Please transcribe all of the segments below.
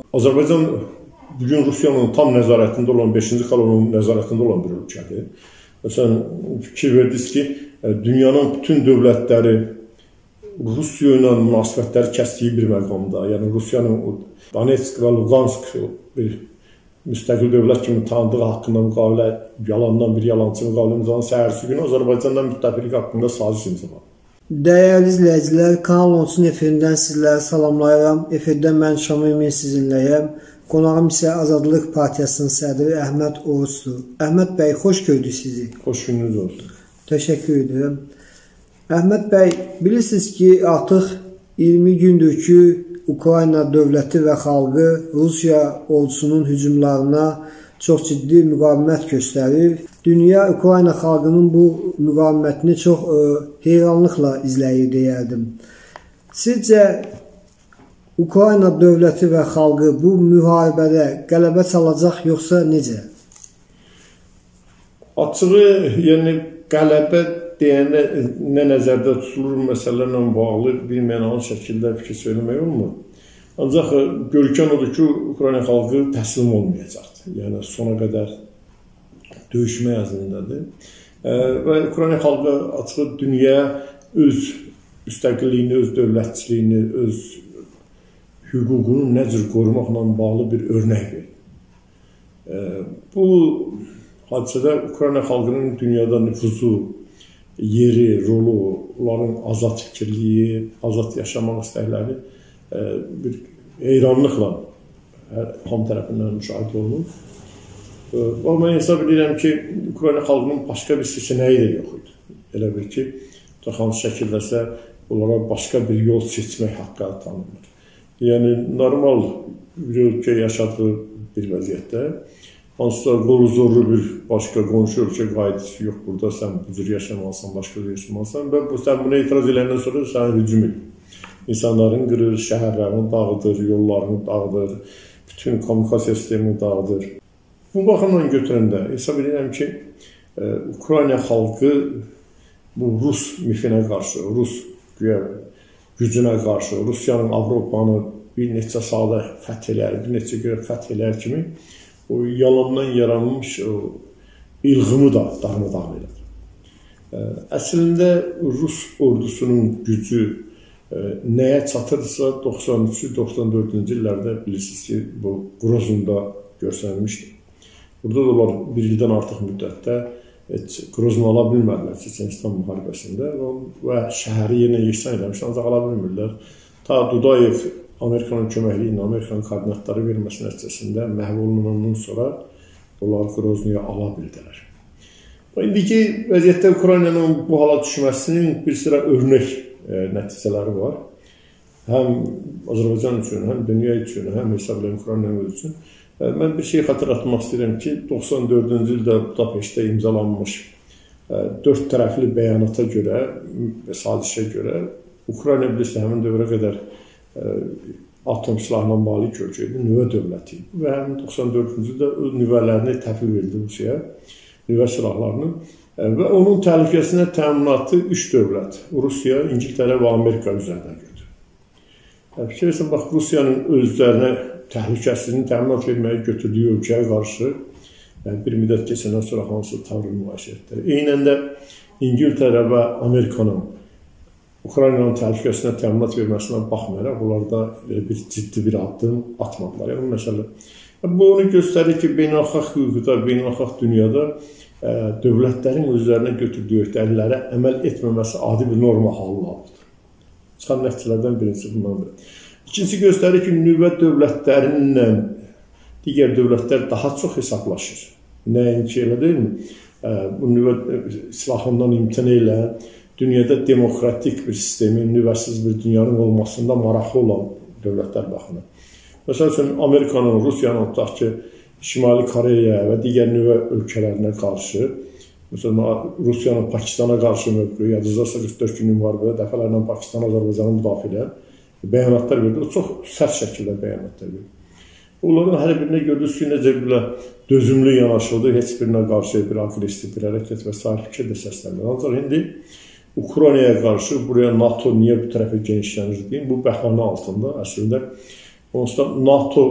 Azərbaycan bugün Rusiyanın tam nəzarətində olan, 5-ci kolonun nəzarətində olan bir ölkədir. Məsələn, fikir verdiniz ki, dünyanın bütün dövlətləri Rusiya ilə münasibətləri kəsdiyi bir məqamda, yəni Rusiyanın Donetsk və Lugansk bir müstəqil dövlət kimi tanıdığı haqqında müqavilə, yalandan bir yalancı müqavilə imzalan səhərsi günü Azərbaycandan müttəfiqlik haqqında saziş imzalanır. Dəyərli izləyicilər, Kanal 13-ün efirindən sizləri salamlayıram. Efirdə mən Şamil Emin sizinləyəm. Qonağım isə Azadlıq Partiyasının sədri Əhməd Orucdur. Əhməd bəy, xoş gördük sizi. Xoş gününüz olsun. Təşəkkür edirəm. Əhməd bəy, bilirsiniz ki, artıq 20 gündür ki, Ukrayna dövləti və xalqı Rusiya ordusunun hücumlarına çox ciddi müqavimət göstərir. Dünya Ukrayna xalqının bu müqavimətini çox heyranlıqla izləyir deyərdim. Sizcə Ukrayna dövləti və xalqı bu müharibədə qələbə çalacaq yoxsa necə? Açığı, yəni qələbə deyəndə nə nəzərdə tutulur məsələlərlə bağlı bilməyən şəkildə fikir söyləmək olmur. Ancaq görkəm odur ki, Ukrayna xalqı təslim olmayacaqdır. Yəni sona qədər döyüşmə əzmindadır. Və Ukrayna xalqı açıq dünyaya öz müstəqilliyini, öz dövlətçiliyini, öz hüququnu nə cür qorumaqla bağlı bir örnək verir. Bu hadisədə Ukrayna xalqının dünyada nüfuzu, yeri, rolu, onların azad fikirliyi, azad yaşamaq istəkləri bir heyranlıqla hamı tərəfindən müşahidə olunur. Mən hesab edirəm ki, Ukrayna xalqının başqa bir seçeneği də yox idi. Elə bir ki, hansı şəkildəsə onlara başqa bir yol seçmək haqqı tanınır. Yəni, normal bir ölkə yaşadığı bir vəziyyətdə, hansısa qolu zorlu bir başqa qonşu ölkə qaydisi yox, burada sən bu cür yaşamalısan, başqa cür yaşamalısan və sən buna etiraz edəndən sonra sənə hücum edir. İnsanların qırır, şəhərlərini dağıdır, yollarını dağıdır, bütün kommunikasiya sistemini dağıdır. Bu baxımdan götürəndə hesab edirəm ki, Ukrayna xalqı bu Rus mifinə qarşı, Rus gücünə qarşı, Rusiyanın Avropanı bir neçə sadə fəthlər, bir neçə görə fəthlər kimi o yalandan yaranmış ilğımı da darmadağın edir. Əslində Rus ordusunun gücü nəyə çatırsa 93-94-cü illərdə bilirsiniz ki, bu Grozunda görsənmişdir. Burada da onlar bir ildən artıq müddətdə Grozunu ala bilmədilər Çeçenistan müharibəsində və şəhəri yenə yeksan eləmiş, ancaq ala bilmirlər. Ta Dudayev Amerikanın köməkliyi ilə, Amerikanın koordinatları verməsi nəticəsində məhv olunandan sonra onlar Groznuya ala bildilər. İndiki vəziyyətdə Ukraynanın bu hala düşməsinin bir sıra örnək nəticələri var. Həm Azərbaycan üçün, həm dünya üçün, həm hesab edən Ukraynanın üçün. Mən bir şey xatırlatmaq istəyirəm ki, 94-cü ildə Budapeştdə imzalanmış 4 tərəfli bəyanata görə, sazişə görə, Ukrayna bilirsiniz, həmin dövrə qədər atom silahla malik ölkə idi, nüvə dövləti idi. Və həmin 94-cü ildə nüvələrini təhvil verildi Rusiyaya, nüvə silahlarını. Və onun təhlükəsinə təminatı 3 dövlət, Rusiya, İngiltərə və Amerika üzərinə götürür. Fikirləsən, bax, Rusiyanın özlərinə təhlükəsizliğini təminat verməyə götürdüyü ölkəyə qarşı bir müddət keçəndən sonra hansı tavrı nümayiş etdirir. Eynən də İngiltərə və Amerikanın Ukraynanın təhlükəsinə təminat verməsinə baxmayaraq, onlarda bir ciddi bir addım atmadılar. Yəni, məsələ, bu onu göstərir ki, beynəlxalq hüquqda, beynəlxalq dünyada dövlətlərin özlərinə götürdüyü öhdəliklərə əməl etməməsi adi bir norma halını alır. Çıxan nəticələrdən birincisi bundan biri. İkincisi göstərir ki, nüvə dövlətlərinlə digər dövlətlər daha çox hesablaşır. Nəinki elə deyilmi? Bu nüvə silahından imtina ilə dünyada demokratik bir sistemin, nüvəsiz bir dünyanın olmasında maraqlı olan dövlətlər baxımından. Məsəl üçün, Amerikanın, Rusiyanın tutaq ki, Şimali Koreya və digər nüvə ölkələrinə qarşı, məsələn, Rusiyanın Pakistana qarşı mövqeyi, yadınızda 44 günlük müharibədə dəfələrlə Pakistan, Azərbaycanı müdafiə bəyanatlar verdi. O çox sərt şəkildə bəyanatlar verdi. Onların hər birinə gördünüz ki, necə belə dözümlü yanaşıldı, heç birinə qarşı bir agresiv bir hərəkət və s. fikir də səslənir. Ancaq indi Ukraynaya qarşı buraya NATO niyə bu tərəfə genişlənir deyim, bu bəhanə altında əslində onsuz da NATO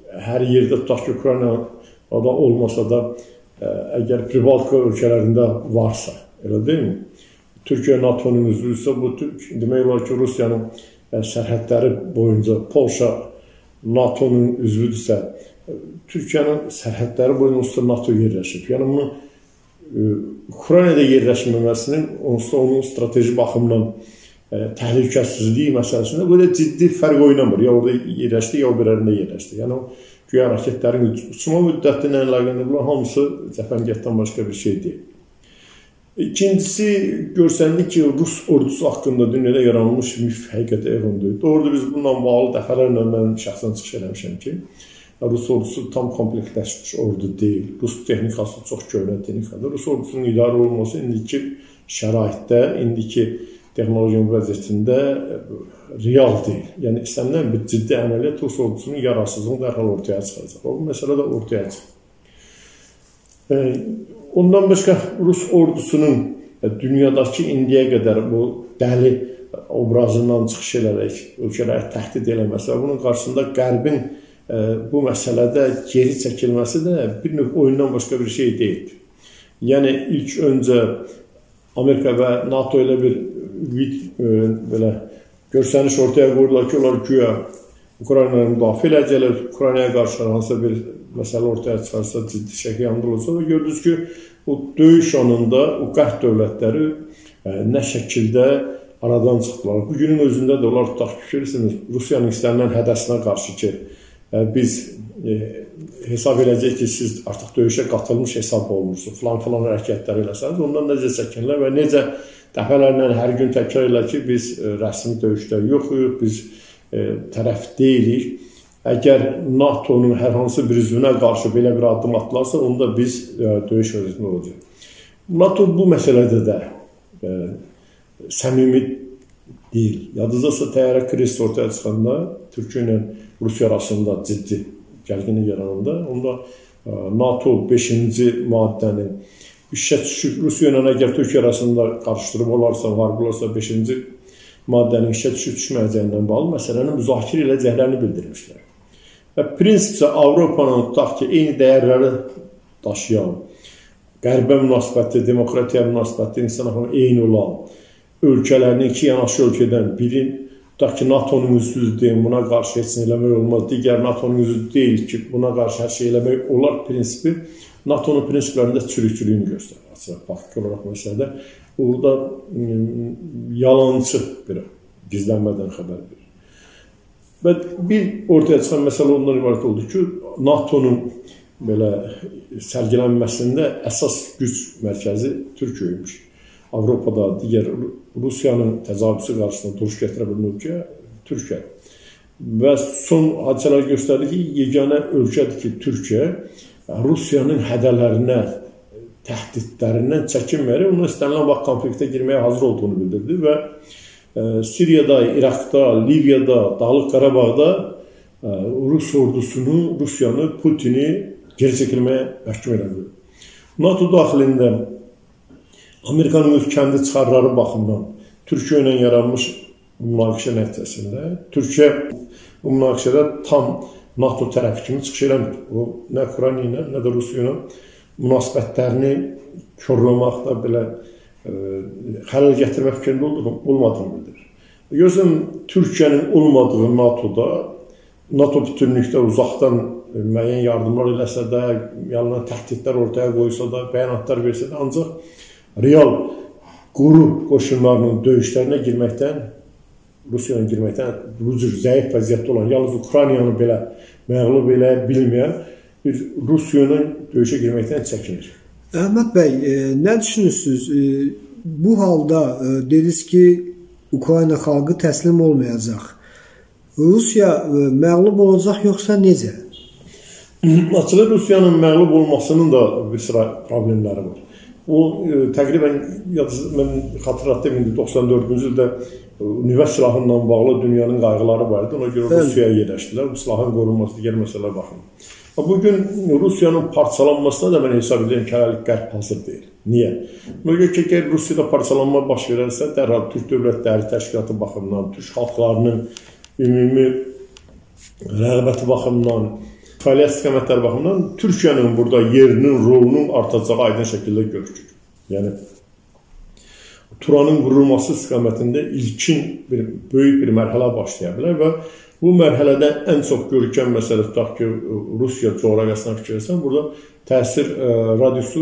hər yerdə tutaq ki, Ukraynada olmasa da, əgər Pribaltika ölkələrində varsa, elə deyilmi? Türkiyə NATO-nun üzvüysə, bu demək olar ki, Rusiyanın sərhədləri boyunca, Polşa NATO-nun üzvüdürsə, Türkiyənin sərhədləri boyunca NATO yerləşib. Yəni, bunu Ukraynada yerləşməməsinin onun strateji baxımdan təhlükəsizliyi məsələsində böyle ciddi fərq oynamır. Ya orada yerləşdi, ya o bir yerində yerləşdi. Yəni, güya raketlərin uçma müddəti ilə əlaqəli hamısı cəfəngiyatdan başqa bir şey deyil. İkincisi, görsəndik ki, Rus ordusu haqqında dünyada yaranmış mif həqiqətə evundur. Doğrudur, biz bununla bağlı dəfələrlə mən şəxsən çıxış eləmişəm ki, Rus ordusu tam komplektləşmiş ordu deyil. Rus texnikası çox köhnə texnikadır. Rus ordusunun idarə olması indiki şəraitdə, indiki texnologiya vəziyyətində real deyil. Yəni, istənilən bir ciddi əməliyyat Rus ordusunun yararsızlığını dərhal ortaya çıxacaq. O məsələ də ortaya çıxır. Ondan başqa Rus ordusunun dünyadakı indiyə qədər bu dəli obrazından çıxış edərək ölkələri təhdid eləməsi və bunun qarşısında Qərbin bu məsələdə geri çəkilməsi də bir növ oyundan başqa bir şey deyil. Yəni, ilk öncə Amerika və NATO ilə bir belə görsəniş ortaya qoydular ki, onlar güya Ukraynanı müdafiə edəcəklər, Ukraynaya qarşı hansısa bir məsələ ortaya çıxarsa, ciddi şəkildə yanılırsa və gördünüz ki, o döyüş anında o qərb dövlətləri nə şəkildə aradan çıxdılar. Bugünün özündə də onlar tutaq fikirirsiniz, Rusiyanın istənilən hədəsinə qarşı ki, biz hesab edəcək ki, siz artıq döyüşə qatılmış hesab olmuşsunuz, filan hərəkətlər eləsəniz, ondan necə çəkinirlər və necə dəfələrlə hər gün təkrar elə ki, biz rəsmi döyüşdə yoxuyuq, biz tərəf deyilik. Əgər NATO-nun hər hansı bir üzvünə qarşı belə bir addım atılarsa, onda biz döyüş vəziyyətində olacaq. NATO bu məsələdə də səmimi deyil. Yadınızdasa təyyarə krizi ortaya çıxanda Türkiyə ilə Rusiya arasında ciddi gərginlik yarananda, onda NATO 5-ci maddənin işə düşüb, Rusiya ilə əgər Türkiyə arasında qarışdırıb olarsa, var bularsa 5-ci maddənin işə düşüb düşməyəcəyindən bağlı məsələnin müzakirə edəcəklərini bildirmişlər. Və prinsipcə Avropanın tutaq ki, eyni dəyərləri daşıyan, qərbə münasibəti, demokratiya münasibəti, insan haqqında eyni olan ölkələrini iki yanaşı ölkədən birin, tutaq ki, NATO-nun üzvü deyil, buna qarşı heç nə eləmək olmaz, digər NATO-nun üzvü deyil ki, buna qarşı hər şey eləmək olar prinsipi, NATO-nun prinsiplərində çürükçülüyünü göstərir. Açıq, faktiki olaraq məsələdə, orada yalancı bir gizlənmədən xəbər verir. Və bir ortaya çıxan məsələ ondan ibarət oldu ki, NATO-nun belə sərgilənməsində əsas güc mərkəzi Türkiyəymiş. Avropada digər Rusiyanın təcavüzü qarşısında duruş gətirə bilən ölkə Türkiyə. Və son hadisələr göstərdi ki, yeganə ölkədir ki, Türkiyə Rusiyanın hədələrinə, təhdidlərindən çəkinməyərək, onun istənilən vaxt konfliktə girməyə hazır olduğunu bildirdi və Siriyada, İraqda, Liviyada, Dağlıq Qarabağda Rus ordusunu, Rusiyanı, Putini geri çəkilməyə məhkum elədi. NATO daxilində Amerikanın öz kəndi çıxarları baxımdan Türkiyə ilə yaranmış münaqişə nəticəsində Türkiyə bu münaqişədə tam NATO tərəfi kimi çıxış eləmir. O, nə Ukrayna ilə, nə də Rusiya ilə münasibətlərini körləməkdə belə xələl gətirmək fikrində olmadığını bildirir. Görürsən, Türkiyənin olmadığı NATO-da, NATO bütünlükdə uzaqdan müəyyən yardımlar eləsə də, yalan təhdidlər ortaya qoysa da, bəyanatlar versə də, ancaq real quru qoşunlarının döyüşlərinə girməkdən, Rusiyanın girməkdən bu cür zəif vəziyyətdə olan, yalnız Ukraynanı belə məğlub elə bilməyən bir Rusiyanın döyüşə girməkdən çəkinir. Əhməd bəy, nə düşünürsünüz? Bu halda dediniz ki, Ukrayna xalqı təslim olmayacaq. Rusiya məğlub olacaq yoxsa necə? Açığı Rusiyanın məğlub olmasının da bir sıra problemləri var. O, təqribən, mən xatırlatdım, 94-cü ildə nüvə silahından bağlı dünyanın qayğıları var idi. Ona görə Rusiyaya yerləşdilər. Bu silahın qorunması, digər məsələlər baxın. Bugün Rusiyanın parçalanmasına da mən hesab edirəm ki, qərb hazır deyil. Niyə? Ona görə ki, əgər Rusiyada parçalanma baş verərsə, dərhal Türk Dövlətləri Təşkilatı baxımından, Türk xalqlarının ümumi rəğbəti baxımından fəaliyyət istiqamətləri baxımından Türkiyənin burada yerinin, rolunun artacağı aydın şəkildə görülür. Yəni, Turanın qurulması istiqamətində ilkin böyük bir mərhələ başlaya bilər və bu mərhələdə ən çox görülən məsələ tutaq ki, Rusiya coğrafiyasına fikir etsən, burada təsir radiusu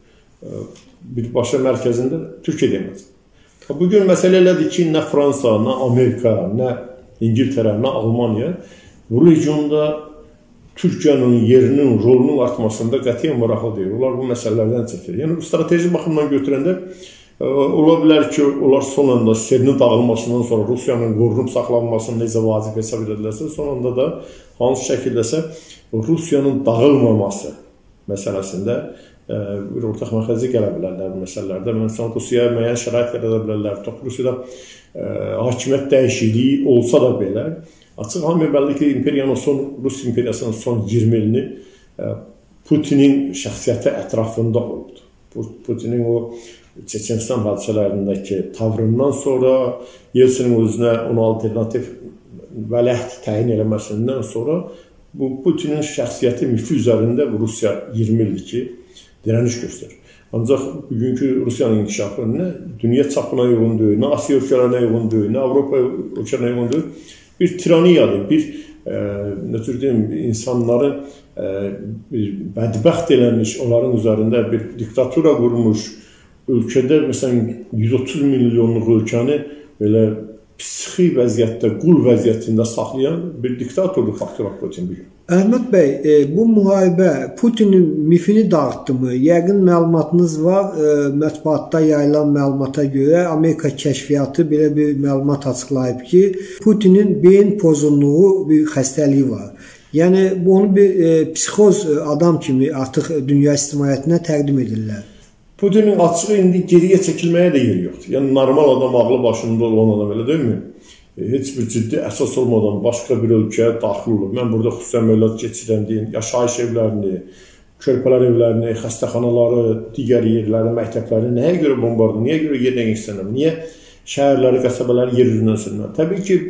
birbaşa mərkəzində Türkiyə deyilməz. Bugün məsələ elədir ki, nə Fransa, nə Amerika, nə İngiltərə, nə Almaniya bu regionda Türkiyənin yerinin, rolunun artmasında qətiyyən maraqlı deyil. Onlar bu məsələlərdən çəkir. Yəni, strateji baxımdan götürəndə ola bilər ki, onlar son anda Serinin dağılmasından sonra Rusiyanın qorunub saxlanmasını necə vacib hesab edilərsə, son anda da hansı şəkildəsə Rusiyanın dağılmaması məsələsində bir ortaq məxrəcə gələ bilərlər bu məsələlərdə. Məsələn, Rusiyaya müəyyən şərait yarada bilərlər. Rusiyada hakimiyyət dəyişikliyi olsa da belə, açıq hamıya bəlli ki, Rus imperiyasının son 20 ilini Putinin şəxsiyyəti ətrafında olubdur. Putinin o Çeçenistan hadisələrindəki tavrından sonra, Yeltsinin özünə ona alternativ vələhd təyin eləməsindən sonra bu Putinin şəxsiyyəti mifi üzərində Rusiya 20 ildir ki, dirəniş göstərir. Ancaq bugünkü Rusiyanın inkişafı nə dünya çapına uyğun deyil, nə Asiya ölkələrinə uyğun deyil, nə Avropa ölkələrinə uyğun deyil. Bir tiraniyadır, bir insanların bədbəxt eləmiş, onların üzərində bir diktatura qurmuş, ölkədə məsələn 130 milyonluq ölkəni belə psixi vəziyyətdə, qul vəziyyətində saxlayan bir diktatorluq faktor Putin bugün. Əhməd bəy, bu müharibə Putinin mifini dağıtdımı? Yəqin məlumatınız var, mətbuatda yayılan məlumata görə Amerika kəşfiyyatı belə bir məlumat açıqlayıb ki, Putinin beyin pozğunluğu bir xəstəliyi var. Yəni, onu bir psixoz adam kimi artıq dünya ictimaiyyətinə təqdim edirlər. Putinin açığı indi geriyə çəkilməyə də yeri yoxdur. Yəni, normal adam, ağlı başında olan adam elə deyilmi? Heç bir ciddi əsas olmadan başqa bir ölkəyə daxil olur. Mən burada xüsusi əməliyyat keçirəm deyin, yaşayış evlərini, körpələr evlərini, xəstəxanaları, digər yerləri, məktəbləri nəyə görə bombardı, niyə görə yerdən istənəm, niyə şəhərləri, qəsəbələri yer üzündən sürünlər? Təbii ki,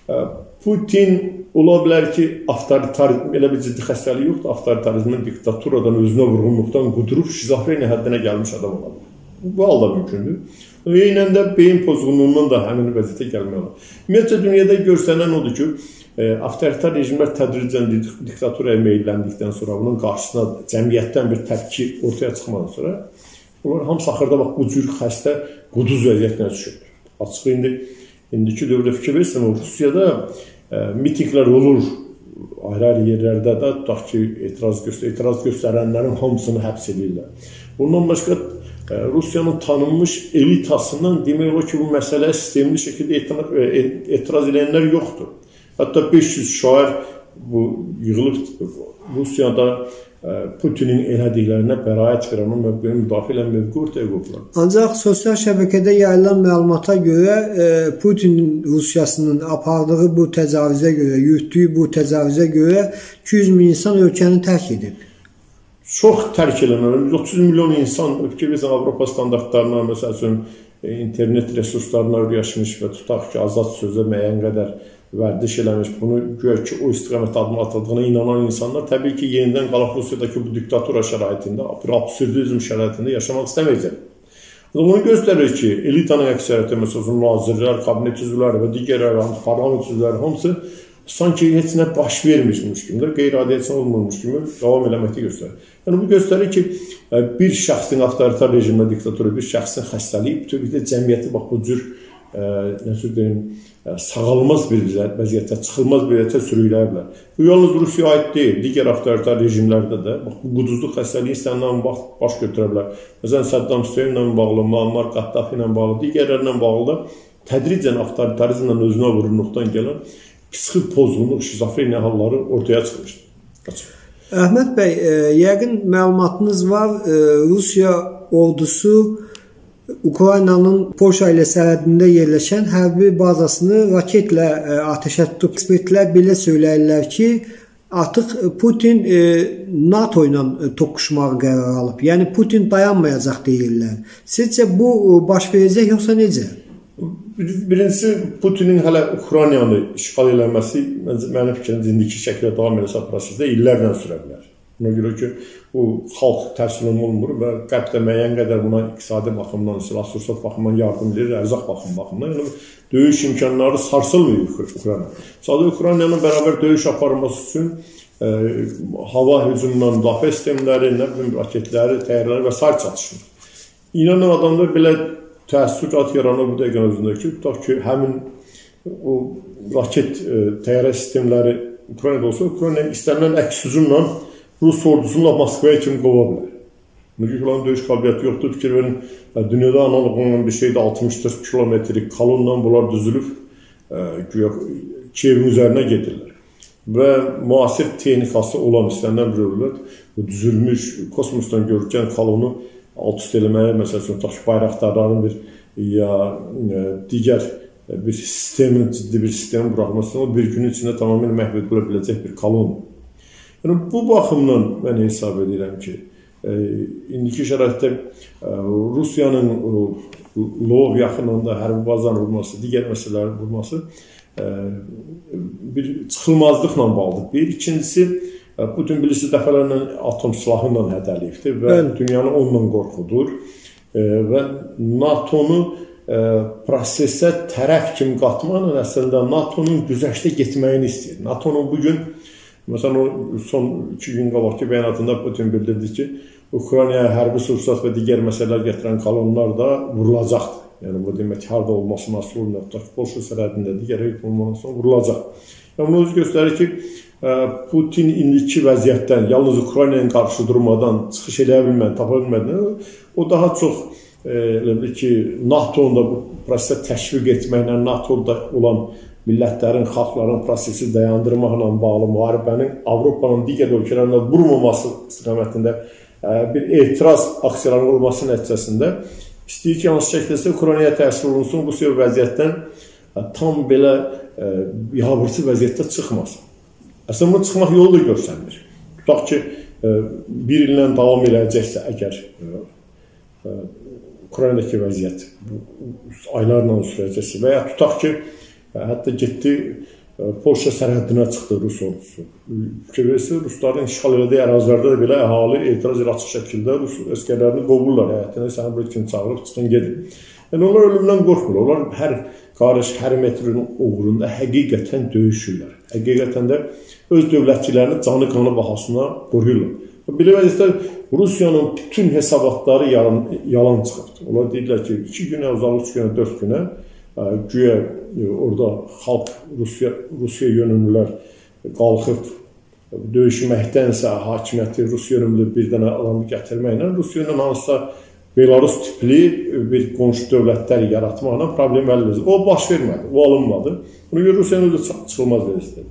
Putin ola bilər ki, avtoritarizm, elə bir ciddi xəstəliyi yoxdur, avtoritarizmin, diktaturadan, özünə vurğunluqdan qudurub şizofreniya həddinə gəlmiş adam ola bilər. Bu halda mümkündür. Eynən də beyin pozğunluğundan da həmin vəziyyətə gəlmək olur. Ümumiyyətlə, dünyada görsənən odur ki, avtoritar rejimlər tədricən diktaturaya meyilləndikdən sonra, bunun qarşısına cəmiyyətdən bir təpki ortaya çıxmadan sonra, onlar hamısı axırda bu cür xəstə quduz vəziyyətinə düşürlər. Açıq indiki dövrdə fikir verirsən, Rusiyada mitinglər olur, ayrı-ayrı yerlərdə də tutaq ki, etiraz göstərənlərin hamısını həbs edirlər. Bundan başqa Rusiyanın tanınmış elitasından demək olar ki, bu məsələyə sistemli şəkildə etiraz edənlər yoxdur. Hətta 500 şair yığılıb Rusiyada Putinin elədiklərinə bəraət verən mövqeyi müdafiə edən mövqe ortaya qoyublar. Ancaq sosial şəbəkədə yayılan məlumata görə Putinin Rusiyasının apardığı bu təcavüzə görə, yürütdüyü bu təcavüzə görə 200 min insan ölkəni tərk edib. Çox tərk edilənlər, 130 milyon insan fikirləsən Avropa standartlarına, məsəl üçün internet resurslarına öyrəşmiş və tutaq ki, azad sözə müəyyən qədər vərdiş eləmiş, bunu güya ki, o istiqamət adını atıldığına inanan insanlar təbii ki, yenidən qalaq Rusiyadakı bu diktatura şəraitində, bir absurdizm şəraitində yaşamaq istəməyəcək. Bunu göstərir ki, elitanın əksəriyyəti, məsələn, nazirlər, kabinet üzvləri və digər parlament üzvləri hamısı sanki heç nə baş vermişmiş kimi, qeyri-adiyyətçi olmamış kimi davam eləməkdə göstərir. Yəni, bu göstərir ki, bir şəxsin avtoritar rejimdə diktaturu, bir şəxsin xəstəliyi bütünlükdə cəmiyyəti bu cür sağalmaz bir vəziyyətə, çıxılmaz bir vəziyyətə sürükləyə bilər. Bu yalnız Rusiyaya aid deyil, digər avtoritar rejimlərdə də bu quduzluq xəstəliyi istənilən baş götürə bilər. Məsələn, Saddam Hüseyn ilə bağlı, Muammar Qaddafi ilə bağlı, digərlərlə bağlı da tədricən avtoritarizmlə özünə vurulmaqdan gələn psixi pozğunluq, şizofreniya halları ortaya çıxmışdır. Əhməd bəy, yəqin məlumatınız var, Rusiya ordusu Ukraynanın Polşa ilə sərhədində yerləşən hərbi bazasını raketlə atəşə tutub. Ekspertlər belə söyləyirlər ki, artıq Putin NATO ilə toqquşmağı qərar alıb. Yəni, Putin dayanmayacaq deyirlər. Sizcə bu baş verəcək, yoxsa necə? Birincisi, Putinin hələ Ukraynanı işğal eləməsi mənim fikrimcə indiki şəkildə davam eləsə prosesdə illərlə sürə bilər. Ona görə ki, bu xalq təslim olunmur və qərbdə müəyyən qədər buna iqtisadi baxımdan, silah-sursat baxımdan yardım edir, ərzaq baxımdan. Yəni, döyüş imkanları sarsılmıyor Ukrayna. Sadəcə Ukraynanın bərabər döyüş aparılması üçün hava hücumundan müdafiə sistemləri, raketləri, təyyarələri və s. çatışmır. İnanın adamda belə təəssürat yaranır bu dəqiqə özündə ki, tutaq ki, həmin o raket təyyarə sistemləri Ukraynada olsa, Ukrayna istənilən əks hücumla Rus ordusunu Moskvaya kimi qova bilər. Onların döyüş qabiliyyəti yoxdur. Fikir verin, dünyada analıq olan bir şeydə 64 kilometrik kolonla bunlar düzülüb Kiyevin üzərinə gedirlər. Və müasir texnikası olan istənilən bir dövlət bu düzülmüş kosmosdan görülən kolonu alt-üst eləməyə, məsələn, bayraqdarların ya digər bir sistemin, ciddi bir sistemin buraxmasına o bir günün içində tamamilə məhv edilə biləcək bir kolon. Yəni, bu baxımdan mən hesab edirəm ki, indiki şəraitdə Rusiyanın Lvov yaxınında hərbi bazanın vurması, digər məsələlərin vurması bir çıxılmazlıqla bağlıdır. Bir, ikincisi, Putin bilirsi dəfələrlə atom silahıyla hədəliyibdir və dünyanı onunla qorxudur və NATO-nu prosesə tərəf kimi qatmaqla əslində NATO-nun güzəşdə getməyini istəyir. NATO-nun bugün, məsələn, son 2 gün qabaqki bəyanatında Putin bildirdi ki, Ukraynaya hərbi sursat və digər məsələlər gətirən kolonlar da vurulacaqdır. Yəni, bu demək, harada olması nasıl olmayaq, Polşa sərhədində digər olmadan vurulacaq. Yəni, bunu öz göstərir ki, Putin indiki vəziyyətdən, yalnız Ukraynaya qarşı durmadan çıxış eləyə bilmədən, tapa bilmədən, o daha çox NATO-nu da bu prosesə təşviq etməklə, NATO-da olan millətlərin, xalqların prosesi dayandırmaqla bağlı müharibənin Avropanın digər ölkələrində vurmaması istiqamətində bir etiraz aksiyalarının olması nəticəsində istəyir ki, hansı şəkildə Ukraynaya təsir olunsun, bu sebebi vəziyyətdən tam belə yabırçı vəziyyətdə çıxmasın. Əslində, bunu çıxmaq yolu da görsənmir. Tutaq ki, bir illə davam eləyəcəksə əgər Ukraynadakı vəziyyət aylarla sürəcəksə və ya tutaq ki, hətta getdi Polşa sərhəddinə çıxdı Rus ordusu. Rusların işğal elədiyi ərazilərdə də belə əhali etiraz ilə açıq şəkildə Rus əskərlərini qovurlar həyətini, səni bir kimi çağırıb çıxın gedin. Yəni, onlar ölümdən qorxmur. Onlar hər qarış, hər metrin uğrunda həqiqətən döyüşürlər. Həqiqətən də öz dövlətçilərini canı qanı bahasına qoruyurlar. Belə vəziyyətdə Rusiyanın bütün hesabatları yalan çıxırdı. Onlar deyirlər ki, 2 günə, uzaq 3 günə, 4 günə güya orada xalq, Rusiya yönümlülər qalxıb döyüşməkdənsə hakimiyyəti Rusiya yönümlü bir dənə adamı gətirməklə Rusiyanın hansısa Belarus tipli bir qonşu dövlətlər yaratmaqla problem əllədir. O baş vermədi, o alınmadı. Buna görə Rusiyanın özü çıxılmaz vəziyyətdir.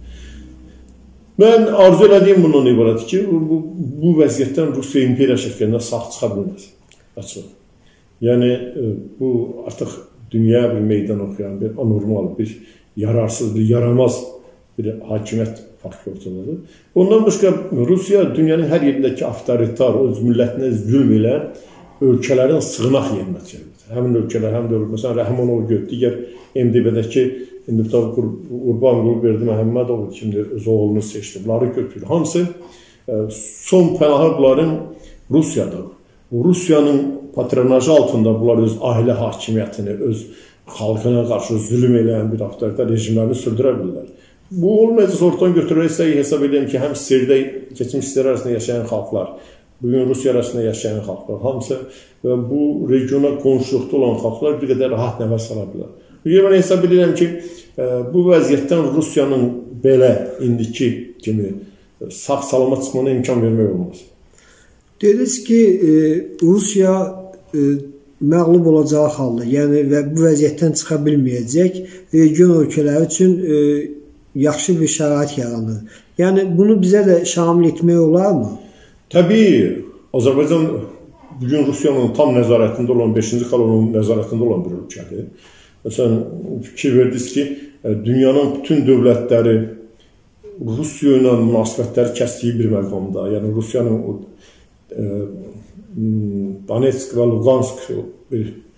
Mən arzu elədiyim bundan ibarət ki, bu vəziyyətdən Rusiya imperiya şəklində sağ çıxa bilməz. Açıq. Yəni, bu artıq dünyaya bir meydan oxuyan, bir anormal, bir yararsız, bir yaramaz bir hakimiyyət faktı ortadadır. Ondan başqa Rusiya dünyanın hər yerindəki avtoritar, öz millətinə zülm ilə ölkələrin sığınaq yerinə çevirir. Həmin ölkələr, həm də məsələn, Rəhmanov götü, digər MDB-dəki İndi Qurban Qulberdi Məhəmmədov kimdir, öz oğlunu seçdi. Bunları götürür. Hamısı son pənahı bunların Rusiyadır. Rusiyanın patronajı altında bunlar öz ailə hakimiyyətini, öz xalqına qarşı zülm eləyən bir avtoritar rejimlərini sürdürə bilirlər. Bu olmayacaq ortadan götürülürsə hesab edeyim ki, həm Sirdə keçmişlər arasında yaşayan xalqlar, bugün Rusiya arasında yaşayan xalqlar, hamısı və bu regiona qonşuluqda olan xalqlar bir qədər rahat nəfəs ala bilər. Mən hesab edirəm ki, bu vəziyyətdən Rusiyanın belə indiki kimi sağ-salamat çıxmana imkan vermək olmaz. Dediniz ki, Rusiya məğlub olacağı halda, yəni və bu vəziyyətdən çıxa bilməyəcək region ölkələri üçün yaxşı bir şərait yaranır. Yəni, bunu bizə də şamil etmək olarmı? Təbii, Azərbaycan bugün Rusiyanın tam nəzarətində olan, 5-ci kolonun nəzarətində olan bir ölkədir. Məsələn, fikir verdiniz ki, dünyanın bütün dövlətləri Rusiya ilə münasibətləri kəsdiyi bir məqamda, yəni Rusiyanın Donetsk və Lugansk bir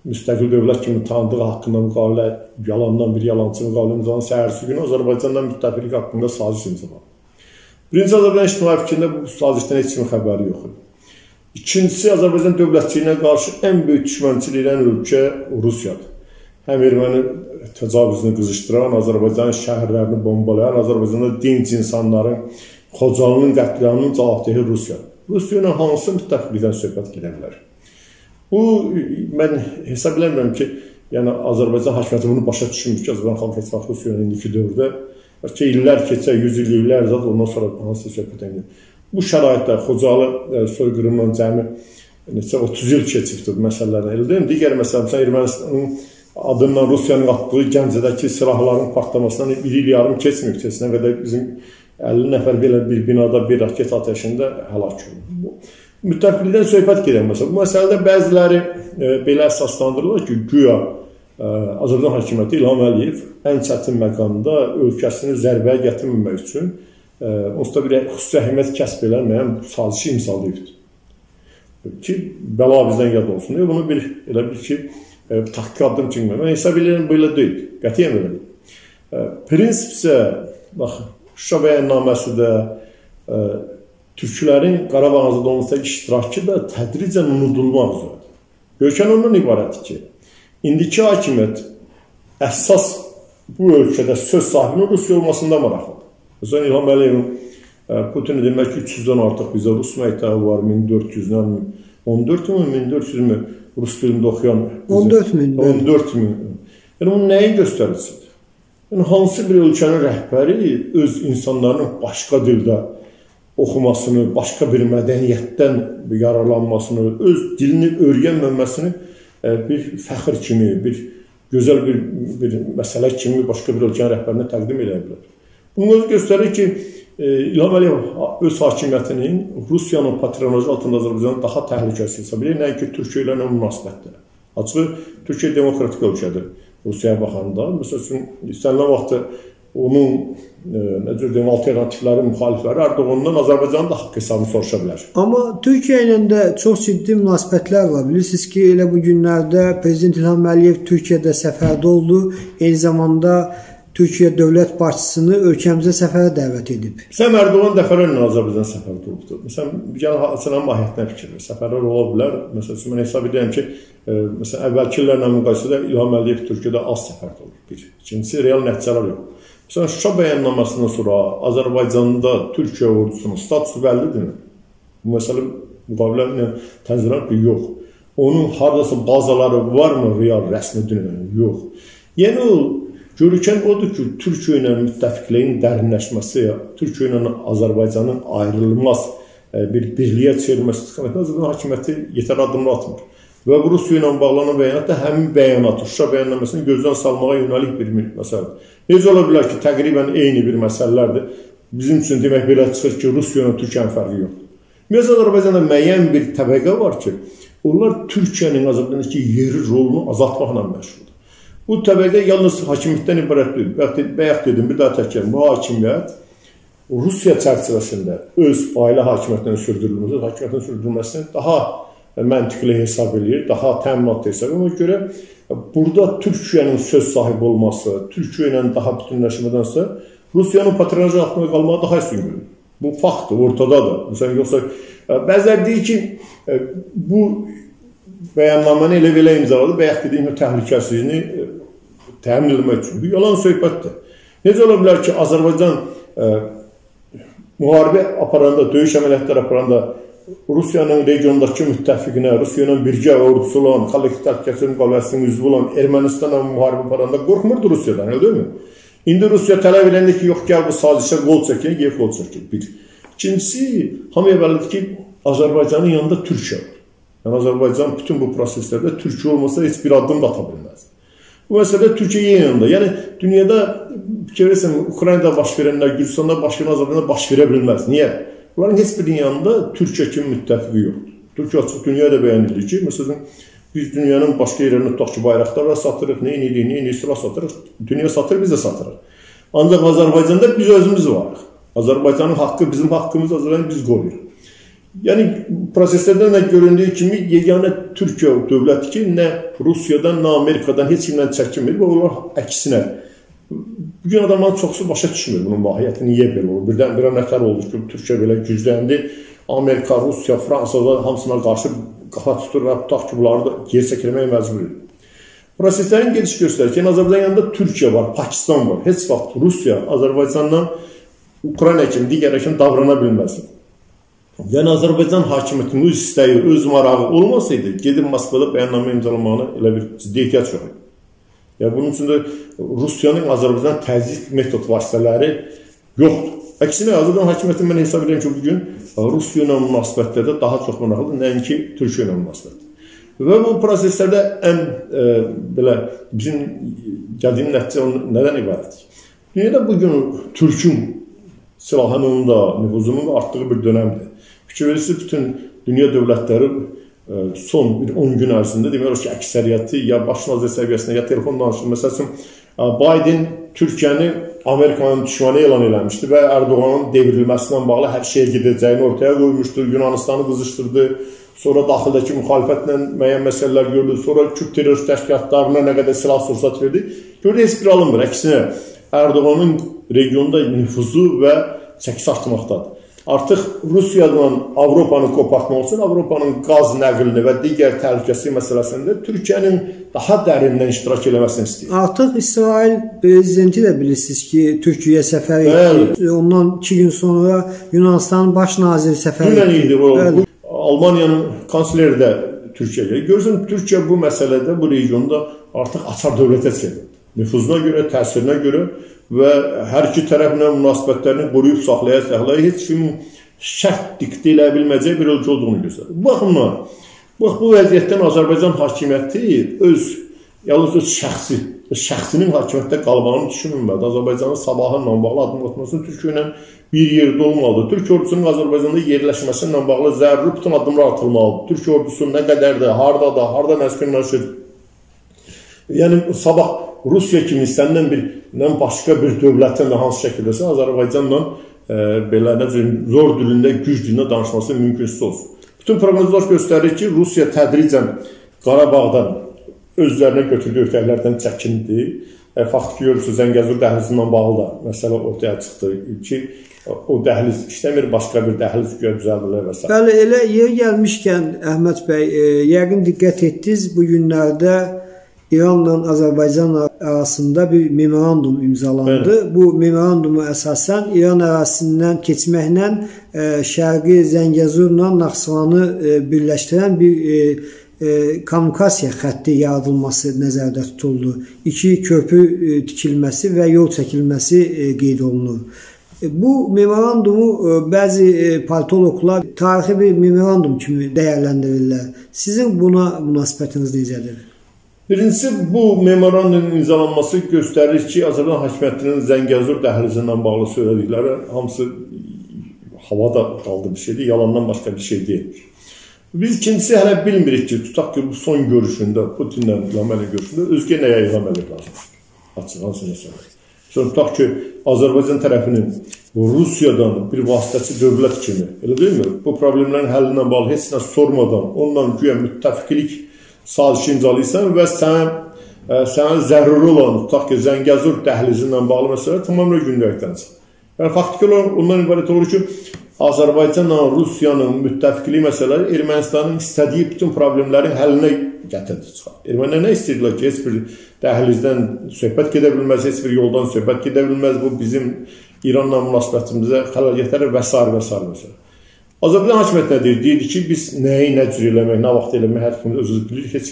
müstəqil dövlət kimi tanıdığı haqqında müqavilə yalandan bir yalancı müqavilə imzalan səhərsi günü Azərbaycanla müttəfiqlik haqqında saziş imzalanır. Birinci, Azərbaycan ictimai fikrində bu sazişdən heç kimin xəbəri yoxdur. İkincisi, Azərbaycan dövlətçiliyinə qarşı ən böyük düşmənçilik edən ölkə Rusiyadır. Həm erməni təcavüzünü qızışdıran, Azərbaycanın şəhərlərini bombalayan, Azərbaycanda dinc insanların, Xocalının qətliamının cavabdehi Rusiyadır. Rusiya ilə hansı müttəfiqlikdən söhbət gedə bilər? Bu, mən hesab eləmirəm ki, yəni Azərbaycan hakimiyyəti bunu başa düşmür ki, Azərbaycan xalq heç vaxt Rusiya ilə indiki dövrdə, ki, illər keçək, 100 illər zat, ondan sonra hansı söhbətdən gedir. Bu şəraitdə Xocalı soyqırımdan cəmi 30 il keçibdir məsələlərdən əldə. Digər məsələ, Ermənistanın adından Rusiyanın atdığı Gəncədəki silahların partlamasından 1 il yarım keçməyib. Keçinə qədər bizim 50 nəfər belə bir binada bir raket ateşində həlak oldu. Müttəfiqlikdən söhbət gedir məsələn. Bu məsələdə bəziləri belə əsaslandırırlar ki, güya Azərbaycan hakimiyyəti İlham Əliyev ən çətin məqamda ölkəsini zərbəyə gətirməmək üçün onsuz da bir xüsusi əhəmiyyət kəsb eləməyən sazişi imzalayıbdır. Ki, bəla bizdən yad olsun deyə bunu elə bir ki, taktiki addım çəkmək. Mən hesab edirəm, belə deyil. Qətiyyən belə deyil. Prinsip isə, baxın, Şuşa bəyannaməsi də türklərin Qarabağ azad olmasındakı iştirakı da tədricən unudulmaq üzrədir. Görkən ondan ibarətdir ki, indiki hakimiyyət əsas bu ölkədə söz sahibinin Rusiya olmasında maraqlıdır. Məsələn, İlham Əliyevin Putin demək ki, 300-dən artıq bizə Rus məktəbi var, 1400-dən 14 mi, 1400 mi Rus dilində oxuyan? 14 min. 14 min. Yəni, onun nəyi göstəricidir? Yəni, hansı bir ölkənin rəhbəri öz insanların başqa dildə oxumasını, başqa bir mədəniyyətdən yararlanmasını, öz dilini öyrənməməsini bir fəxr kimi, bir gözəl bir məsələ kimi başqa bir ölkənin rəhbərinə təqdim edə bilər. Bunu göstərir ki, İlham Əliyev öz hakimiyyətinin Rusiyanın patronajı altında Azərbaycanın daha təhlükəsiz hesab edir, nəinki Türkiyə ilə münasibətdir. Açığı, Türkiyə demokratik ölkədir Rusiyaya baxanda. Məsəl üçün, istənilən vaxtı onun alternatifləri, müxalifləri Erdoğandan Azərbaycanın da haqq hesabını soruşa bilər. Amma Türkiyə ilə də çox ciddi münasibətlər var. Bilirsiniz ki, elə bu günlərdə Prezident İlham Əliyev Türkiyədə səfərdə oldu. Eyni zamanda Türkiyə dövlət başçısını ölkəmizə səfərə dəvət edib. Məsələn, Erdoğan dəfələrlə Azərbaycan səfərdə olubdur. Məsələn, gələn hadisələrin mahiyyətinə fikirdir. Səfərlər ola bilər. Məsələn, mən hesab edirəm ki, əvvəlki illərlə müqayisədə İlham Əliyev Türkiyədə az səfərdə olub. Bir. İkincisi, real nəticələr yox. Məsələn, Şuşa bəyannaməsindən sonra Azərbaycanda Türkiyə ordusunun statusu bəllidir. Bu məsələ müqavilə ilə tənzimlənir ki, yox. Onun haradasa bazaları varmı real rəsmi dünyada? Yox. Yəni, görükən odur ki, Türkiyə ilə müttəfiqliyin dərinləşməsi, Türkiyə ilə Azərbaycanın ayrılmaz bir birliyə çevrilməsi istiqamətində Azərbaycan hakimiyyəti yetər addımlar atmır. Və bu Rusiya ilə bağlanan bəyanat da həmin bəyanatı, Şuşa bəyannaməsini gözdən salmağa yönəlik bir məsələdir. Necə ola bilər ki, təqribən eyni bir məsələlərdir. Bizim üçün demək belə çıxır ki, Rusiya ilə Türkiyənin fərqi yoxdur. Ümumiyyətlə, Azərbaycanda müəyyən bir təbəqə var ki, onlar Türkiyənin Azərbaycandakı yeri, rolunu azaltmaqla məşğuldur. Bu təbəqə yalnız hakimiyyətdən ibarət deyil. Bayaq dedim, bir daha təkrar, bu hakimiyyət Rusiya çərçivəsində öz ailə hakimiyyətinin sürdürülməsi, hakimiyyətin sürdürülməsini daha məntiqli hesab edir, daha təminatlı hesab edir. Ona görə burada Türkiyənin söz sahibi olması, Türkiyə ilə daha bütünləşmədənsə, Rusiyanın patronajı altında qalmağı daha üstün görür. Bu faktdır, ortadadır. Məsələn, yoxsa bəzilər deyir ki, bu bəyannaməni elə belə imzaladı, bayaq dediyim təhlükəsizliyini təmin edilmək üçün. Bu yalan söhbətdir. Necə ola bilər ki, Azərbaycan müharibə aparanda, döyüş əməliyyatları aparanda Rusiyanın regiondakı müttəfiqinə, Rusiyanın birgə ordusu olan, kollektiv təhlükəsizlik müqaviləsinin üzvü olan Ermənistanla müharibə aparanda qorxmurdu Rusiyadan, elə deyil mi? İndi Rusiya tələb edəndə ki, yox, gəl bu sazişə qol çəkir, gəl qol çəkir. Bir. İkincisi, hamıya bəllidir ki, Azərbaycanın yanında Türkiyə var. Yəni, Azərbaycan bütün bu proseslərdə Türkiyə olmasa heç bir addım da ata bilməz. Bu məsələdə Türkiyə yanında. Yəni, dünyada, Ukraynada baş verənlər, Gürcistanda baş verən, Azərbaycanda baş verə bilməz. Niyə? Bunların heç birinin yanında Türkiyə kimi müttəfiqi yoxdur. Türkiyə açıq dünyada bəyan edir ki, məsələn, biz dünyanın başqa yerlərini tutaq ki, bayraqlarla satırıq, neyin silah satırıq, dünya satır, biz də satırıq. Ancaq Azərbaycanda biz özümüz varıq. Azərbaycanın haqqı, bizim haqqımız, Azərbaycan biz qoruyuruq. Yəni, proseslərdən də göründüyü kimi yeganə Türkiyə dövləti ki, nə Rusiyadan, nə Amerikadan heç kimdən çəkinmir və onlar əksinə. Bugün adamların çoxsu başa düşmür bunun mahiyyəti, niyə belə olur? Birdən-birə nətər oldu ki, Türkiyə belə gücləndi, Amerika, Rusiya, Fransa hamısına qarşı qafa tutur və tutaq ki, bunları da geri çəkilməyə məcbur edir. Proseslərin gediş göstərir ki, Azərbaycan yanında Türkiyə var, Pakistan var. Heç vaxt Rusiya, Azərbaycandan Ukrayna kimi, digər kimi davrana bilməsin. Yəni, Azərbaycan hakimiyyətinin öz istəyi, öz marağı olmasaydı, gedib Moskvada bəyannamə imzalamağına elə bir ciddi ehtiyac yox idi. Yəni, bunun üçün də Rusiyanın Azərbaycan təzyiq metod vasitələri yoxdur. Əksinə, Azərbaycan hakimiyyətini mən hesab edirəm ki, bugün Rusiya ilə münasibətlərdə daha çox maraqlıdır, nəinki Türkiyə ilə münasibət. Və bu proseslərdə ən belə bizim gəldiyin nəticə nədən ibarətdir? Dünyada bugün Türkün silahının da, nüfuzunun da artdığı bir dönəmdir. Fikir verirsiniz, bütün dünya dövlətləri son bir 10 gün ərzində demək olar ki, əksəriyyəti ya baş nazir səviyyəsində, ya telefon danışır. Məsəl üçün, Biden Türkiyəni Amerikanın düşmanı elan eləmişdi və Erdoğanın devrilməsindən bağlı hər şeyə gedəcəyini ortaya qoymuşdu, Yunanistanı qızışdırdı, sonra daxildəki müxalifətlə müəyyən məsələlər gördü, sonra Kürt terörist təşkilatlarına nə qədər silah sursat verdi. Gördü, heç bir alınmır. Əksinə, Erdoğanın regionda nüfuzu və çəkisi artmaqdadır. Artıq Rusiyadan Avropanı qopartmaq üçün Avropanın qaz nəqlini və digər təhlükəsizlik məsələsində Türkiyənin daha dərindən iştirak eləməsini istəyir. Artıq İsrail prezidenti də bilirsiniz ki, Türkiyəyə səfər etdi. Ondan 2 gün sonra Yunanistanın baş naziri səfər etdi. Almaniyanın kansleri də Türkiyəyə. Görürsən, Türkiyə bu məsələdə, bu regionda artıq açar dövlətə çevrildi. Nüfuzuna görə, təsirinə görə və hər iki tərəflə münasibətlərini qoruyub saxlaya heç kimin şərt diktə elə bilməyəcək bir ölkə olduğunu göstərir. Bu baxımdan, bu vəziyyətdən Azərbaycan hakimiyyəti yalnız öz şəxsinin hakimiyyətdə qalmağını düşünmürmədi. Azərbaycanın sabahınla bağlı adım atmasının Türkiyə ilə bir yerdə olmalıdır. Türk ordusunun Azərbaycanda yerləşməsinlə bağlı zəruri bütün addımlar atılmalıdır. Türk ordusu nə qədərdir, harada məskunlaşır. Yəni, sabah Rusiya kimi istənilən başqa bir dövlətin hansı şəkildəsə Azərbaycanla belə zor dilində, güc dilində danışması mümkünsüz olsun. Bütün proqnozlar göstərir ki, Rusiya tədricən Qarabağdan özlərinə götürdüyü öhdəliklərdən çəkindi. Faktiki görürsünüz, Zəngəzur dəhlizindən bağlı da məsələ ortaya çıxdı ki, o dəhliz işləmir, başqa bir dəhliz düzəldilir və s. Bəli, elə yer gəlmişkən, Əhməd bəy, yəqin diqqət etdiniz, bu günlərdə İranla Azərbaycan arasında bir memorandum imzalandı. Evet. Bu memorandumu əsasən İran ərazisindən keçməklə Şərqi Zəngəzurla Naxçıvanı birləşdirən bir kommunikasiya xətti yaradılması nəzərdə tutuldu. 2 köprü tikilməsi və yol çəkilməsi qeyd olunur. Bu memorandumu bəzi politologlar tarixi bir memorandum kimi dəyərləndirirlər. Sizin buna münasibətiniz necədir? Birincisi, bu memorandumun imzalanması göstərir ki, Azərbaycan hakimiyyətinin Zəngəzur dəhlizindən bağlı söylədikləri hamısı havada qaldı bir şeydir, yalandan başqa bir şey deyil. Biz ikincisi hələ bilmirik ki, tutaq ki, bu son görüşündə, Putinlə İlham görüşündə özgə nəyə İlham Əliyev lazım? Açıq, hansını söyləyir. Sonra tutaq ki, Azərbaycan tərəfinin Rusiyadan bir vasitəçi dövlət kimi, elə deyilmi? Bu problemlərin həllinə bağlı heç nə sormadan, ondan güya müttəfiqlik sazişi imzalayırsan və sənə zəruri olan, tutaq ki, Zəngəzur dəhlizindən bağlı məsələ tamamilə gündəlikdən çıxır. Yəni, faktiki olaraq ondan ibarət olur ki, Azərbaycanla Rusiyanın müttəfiqliyi məsələləri Ermənistanın istədiyi bütün problemlərin həllinə gətirdi çıxar. Ermənilər nə istəyirlər ki, heç bir dəhlizdən söhbət gedə bilməz, heç bir yoldan söhbət gedə bilməz, bu bizim İranla münasibətimizə xələl gətirir və s. Azərbaycan hakimiyyəti nə deyir? Deyir ki, biz nəyi nə cür eləmək, nə vaxt eləmək, hər kimi özümüz bilirik, heç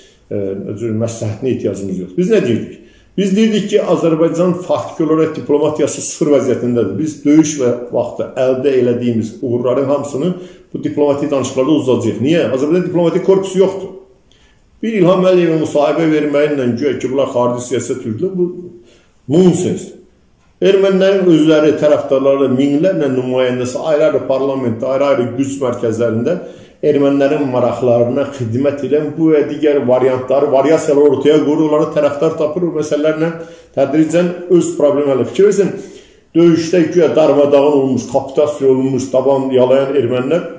kimin məsləhətinə ehtiyacımız yox. Biz nə deyirdik? Biz deyirdik ki, Azərbaycan faktiki olaraq diplomatiyası sıfır vəziyyətindədir. Biz döyüş və vaxtda əldə elədiyimiz uğurların hamısını bu diplomatik danışıqlarda uzacaq. Niyə? Azərbaycan diplomatik korpusu yoxdur. Bir İlham Əliyevə müsahibə verməklə güya ki, bunlar xarici siyasət yürüdülər, bu nonsensdir. Ermənilərin özləri, tərəfdarları, minlərlə nümayəndəsi ayrı-ayrı parlamentdə, ayrı-ayrı güc mərkəzlərində ermənilərin maraqlarına xidmət edən bu və digər variantları, variasiyalar ortaya qoyur, onları tərəfdar tapır, o məsələlərlə tədricən öz problemlərlə fikir versin. Döyüşdə güya darmadağın olmuş, kapitasiya olunmuş, taban yalayan ermənilər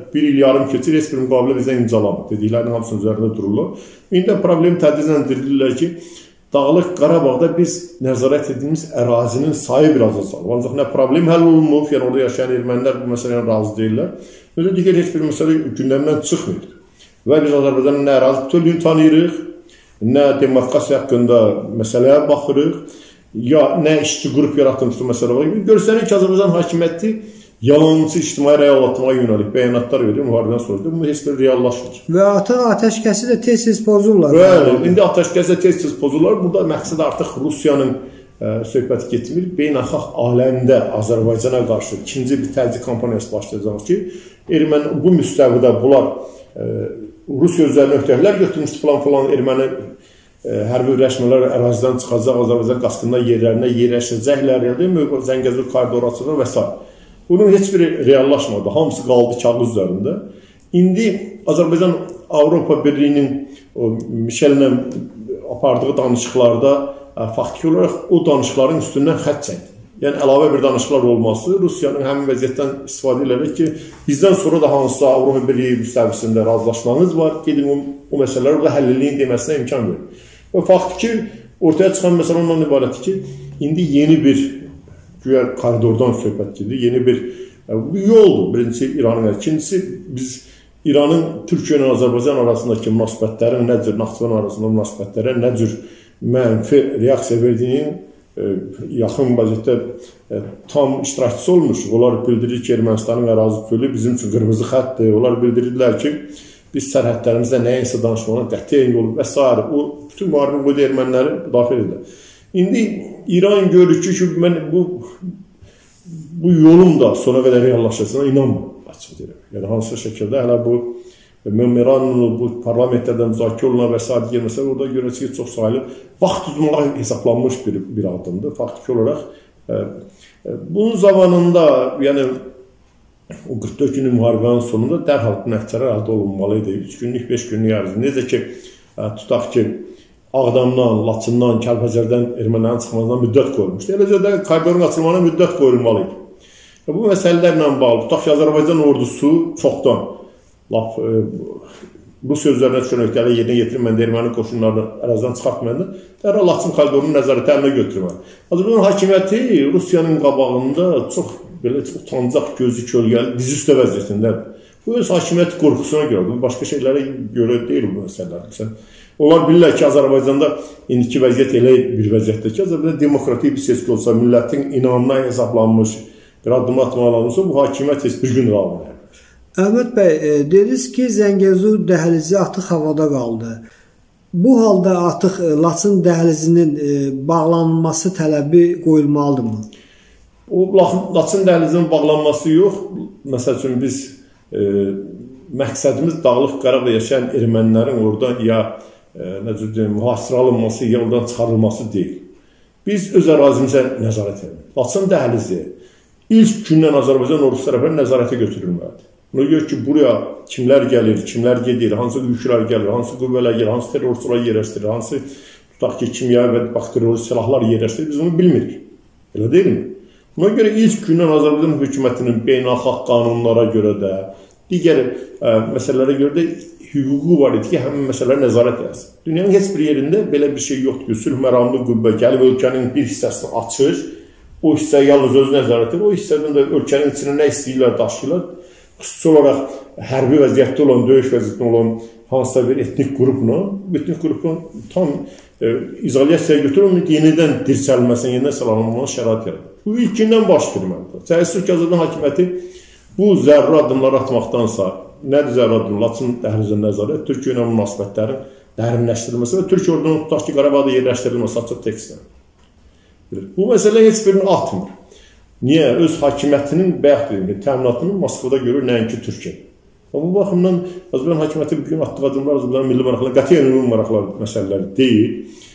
bir il yarım keçir, heç bir müqavilə bizdən imzalamır. Dediklərinin hamısının üzərində dururlar. İndi problemi tədricləndirirlər ki, Dağlıq Qarabağda biz nəzarət edilmiş ərazinin sayı biraz azalır. Ancaq nə problem həll olunmur, yəni orada yaşayan ermənilər bu məsələyə razı deyirlər. Özü digər heç bir məsələ gündəmdən çıxmır. Və biz Azərbaycanın nə ərazi bütövlüyünü tanıyırıq, nə demarkasiya haqqında məsələyə baxırıq, ya nə işçi qrup yaratılmışdır məsələ var. Görsənik ki, Azərbaycan hakimiyyəti yalançı ictimai reallatına yönəlik bəyanatlar verir, müharibədən sonra da bu heç bir reallaşmır. Və atəşkəsi də tez-tez pozurlar. Bəli, indi atəşkəsi də tez-tez pozurlar. Burada məqsəd artıq Rusiyanın söhbəti getmir. Beynəlxalq aləmdə Azərbaycana qarşı ikinci bir təzyiq kampaniyası başlayacaq ki, bu müstəvidə bunlar Rusiya üzərinə öhdəliklər götürmüşdü, falan erməni hərbi rəsmələr ərazidən çıxacaq, Azərbaycan qaskında yerlərinə yerləşəcəklər, Zəngəzur koridoru açılır və s. Bunun heç biri reallaşmadı. Hamısı qaldı kağız üzərində. İndi Azərbaycan Avropa Birliyinin Mişellə apardığı danışıqlarda faktiki olaraq o danışıqların üstündən xətt çəkdi. Yəni əlavə bir danışıqlar olması Rusiyanın həmin vəziyyətdən istifadə edərək ki, bizdən sonra da hansısa Avropa Birliyi müstəvisində razılaşmanız var, gedin o məsələləri orada həll eləyin deməsinə imkan verir. Və faktiki ortaya çıxan məsələ ondan ibarətdir ki, indi yeni bir güya koridordan söhbət gedir. Yeni bir yoldur. Birincisi İranın, ikincisi biz İranın Türkiyə ilə Azərbaycan arasındakı münasibətlərin nə cür, Naxçıvan arasında münasibətlərə nə cür mənfi reaksiya verdiyinin yaxın vəziyyətdə tam iştirakçısı olmuşuq. Onlar bildirir ki, Ermənistanın ərazi bütövlüyü bizim üçün qırmızı xəttdir. Onlar bildirirlər ki, biz sərhədlərimizdə nəyinsə danışmağa qətiyyən yolu və s. O bütün müharibə boyda erməniləri müdafiə edirlər. İndi İran görür ki, mən bu yolun da sona qədər reallaşacağına inanmıyorum, açıq deyirəm. Yəni, hansı şəkildə hələ bu memorandum, bu parlamentlərdə müzakirə olunan və s. digər məsələ orada görəcək ki, çox sayılı vaxt tutmağa hesablanmış bir addımdır. Faktiki olaraq bunun zamanında, yəni o 44 günlük müharibənin sonunda dərhal nəticələr əldə olunmalı idi. 3 günlük, 5 günlük ərzində. Necə ki, tutaq ki, Ağdamdan, Laçından, Kəlbəcərdən ermənilərin çıxmasından müddət qoyulmuşdu. Eləcə də koridorun açılmağına müddət qoyulmalı idi. Bu məsələlərlə bağlı, tutaq ki, Azərbaycan ordusu çoxdan Rusiya üzərinə düşən öhdəliyi yerinə yetirməndə, erməni qoşunlarını ərazidən çıxartmayanda, dərhal Laçın koridorunun nəzarəti əlinə götürməli. Azərbaycan hakimiyyəti Rusiyanın qabağında çox belə utancaq, gözü kölgəli, diz üstə vəziyyətindədir. Bu öz hakimiyyət qorxusuna görə, başqa şeylərə görə deyil bu məsələlər. Onlar bilirlər ki, Azərbaycanda indiki vəziyyət elə bir vəziyyətdir ki, Azərbaycanda demokratik bir seçki olsa, millətin inamına hesablanmış bir addım atmalı olsa, bu hakimiyyət heç bir gün davam edər. Əhməd bəy, dediniz ki, Zəngəzur dəhlizi artıq havada qaldı. Bu halda artıq Laçın dəhlizinin bağlanması tələbi qoyulmalıdırmı? O Laçın dəhlizinin bağlanması yox. Məsəl üçün biz məqsədimiz Dağlıq Qarabağda yaşayan ermənilərin oradan ya mühasirə alınması, ya oradan çıxarılması deyil. Biz öz ərazimizə nəzarət edirik. Laçın dəhlizi ilk gündən Azərbaycan ordusu tərəfindən nəzarətə götürülməlidir. Buna görə ki, buraya kimlər gəlir, kimlər gedir, hansı yüklər gəlir, hansı qüvvələr gəlir, hansı terrorçular yerləşdirir, hansı tutaq ki, kimya və bakteriyoloji silahlar yerləşdirir, biz bunu bilmirik. Elə deyilmi? Buna görə ilk gündən Azərbaycan hökumətinin beynəlxalq qanunlara görə də, digər məsələlərə görə də hüququ var idi ki, həmin məsələlər nəzarət edilsin. Dünyanın heç bir yerində belə bir şey yoxdur ki, sülh məramlı qüvvə gəlib ölkənin bir hissəsini açır, o hissə yalnız öz nəzarət edir, o hissədən də ölkənin içində nə istəyirlər, daşıyırlar. Xüsusi olaraq hərbi vəziyyətdə olan, döyüş vəziyyətdə olan hansısa bir etnik qrupun tam izolyasiyaya götürülmür, yenidən dirçəlməsinə, yenidən salanılmanın şərait yaratır. Bu ilkindən baş verməlidir. Təəssüf ki, Azərbaycan hakimiyyəti bu zəruri addımları atmaqdansa, nədir zəruri addımlar? Laçın dəhlizinin nəzarət, Türkiyə ilə münasibətlərin dərinləşdirilməsi və Türkiyə ordunun tutaq ki, Qarabağda yerləşdirilməsi açıq tekstlə. Bu məsələ heç birini atmır. Niyə? Öz hakimiyyətinin bayaq dediyim kimi təminatının Moskvada görür, nəinki Türkiyə. Bu baxımdan Azərbaycan hakimiyyəti bugün atdığı addımlar Azərbaycan milli maraqları, qətiyyən ümumi maraqları məsələləri deyil.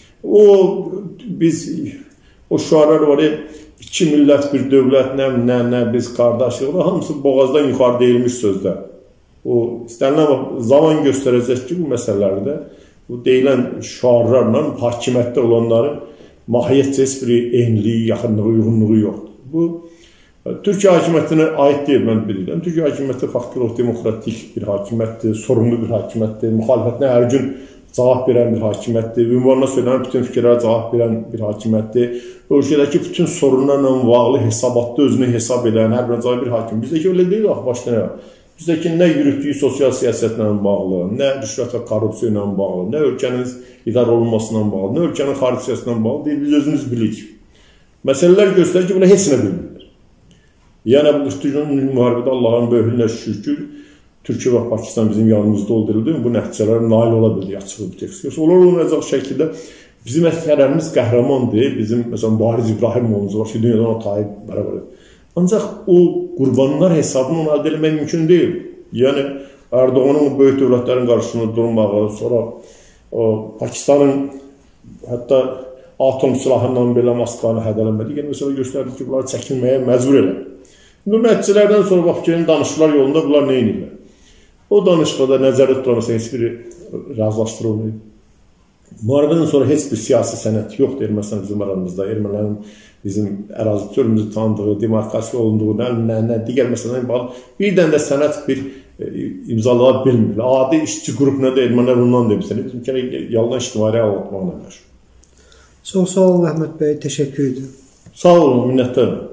O şüarlar var ya, iki millət, bir dövlət, nə, biz qardaşlıq, hamısı boğazdan yuxarı deyilmiş sözlər. O, istənilən zaman göstərəcək ki, bu məsələlərdə bu deyilən şüarlarla hakimiyyətdə olanların mahiyyətcə heç bir eynilik, yaxınlığı, uyğunluğu yoxdur. Bu, Türkiyə hakimiyyətinə aid deyil, mən bilirəm. Türkiyə hakimiyyəti faktiki demokratik bir hakimiyyətdir, sorumlu bir hakimiyyətdir, müxalifətinə hər gün cavab verən bir hakimiyyətdir, ünvanına söylənən bütün fikirlərə cavab verən bir hakimiyyətdir. Ölkədəki bütün sorunlarla bağlı hesabatda özünü hesab edən hər birə bir hakim. Bizdəki öyle deyil, başlayaq. Bizdəki nə yürütdüyü sosial siyasətlə bağlı, nə rüşvət və korrupsiya ilə bağlı, nə ölkənin idarə olunmasına bağlı, nə ölkənin xarici siyasətlə bağlı deyil, biz özümüz bilirik. Məsələlər göstərir ki, buna heç nə bilmirlər. Yəni, bu 43 günlük müharibədə Allahın böyüklüyünə şükür ki, Türkiyə və Pakistan bizim yanımızda oldu, bu nəticələrə nail ola bildik açığı bir tekst. Yoxsa onlar olmayacaq şəkildə bizim əsgərlərimiz qəhrəmandır, bizim məsələn Bariz İbrahimoğlu var ki, dünyadan o tayib bərabər. Ancaq o qurbanlar hesabını onu əldə etmək mümkün deyil. Yəni, Erdoğan'ın böyük dövlətlərin qarşısında durmağı, sonra Pakistanın hətta atom silahından belə Moskvanı hədələmədi. Yəni, məsələ göstərdi ki, bunları çəkinməyə məcbur elə. Bu nəticələrdən sonra Bakı'nın danışıqlar yolunda bunlar nə edirlər? O danışıqda nəzərdə tutulan məsələn heç biri razılaşdırılmıyor. Müharibədən sonra heç bir siyasi sənət yoxdur Ermənistan bizim aramızda. Ermənilərin bizim ərazi bütövlüyümüzü tanıdığı, demarkasiya olunduğu, nə digər məsələlərlə bağlı bir dənə də sənət bir imzalaya bilmirlər. Adi işçi qrup nədir, ermənilər bundan demişsiniz. Bizim kere yalan ictimai anlatmaqla məşğul. Çox sağ olun Əhməd bəy, təşəkkür edirəm. Sağ olun, minnətdarım.